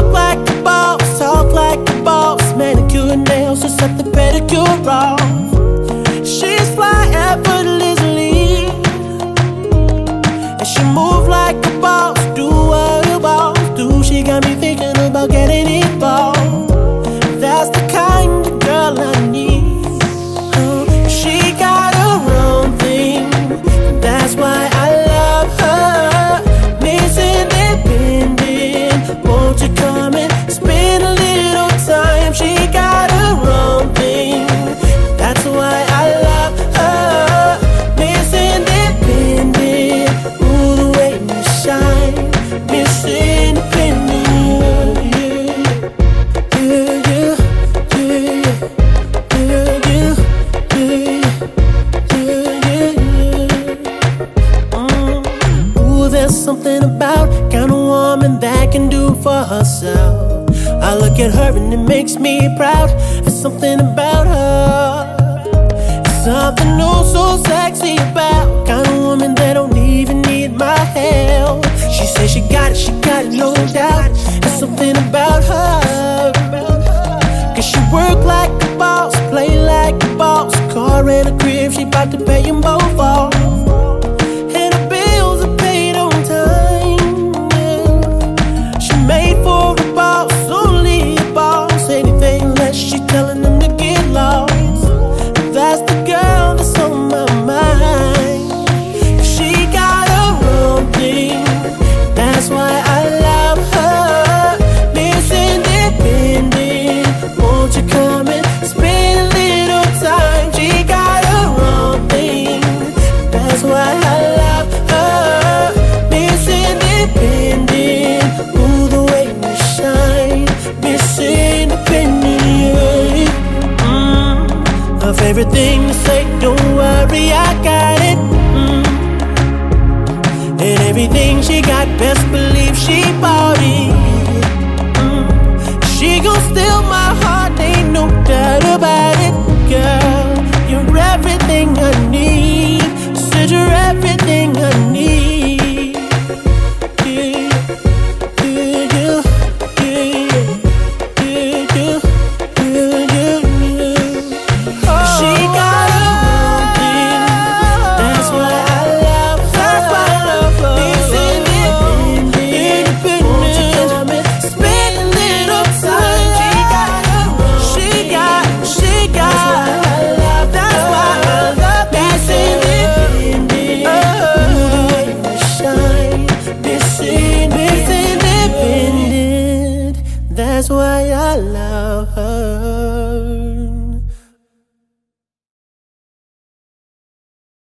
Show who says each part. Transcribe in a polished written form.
Speaker 1: walk like a boss, talk like a boss, manicure and nails, just set the pedicure off. She's fly effortlessly, and she move like a boss, do what a boss do. She got me thinking about getting involved. That's the kind of girl I need. She got her own thing, that's why I love her. Miss Independent, won't you come and spend a little time? She got her own thing, that's why I love her. Miss Independent, ooh, the way you shine. Miss Independent, there's something about kind of woman that can do for herself. I look at her and it makes me proud. There's something about her, it's something oh so sexy about kind of woman that don't even need my help. She says she got it, no doubt. There's something about her, cause she work like a boss, play like a boss. Car and a crib, she bout to pay them both off. Made for a boss, only a boss. Anything less, she telling them to get lost. That's the girl that's on my mind. She got her own thing, that's why I love her. Miss Independent, won't you come and spend a little time? She got her own thing, that's why I love her. Miss Independent, ooh, the way you shine. Miss Independent, her favorite thing to say, don't worry, I got it. And everything she got, best believe she bought.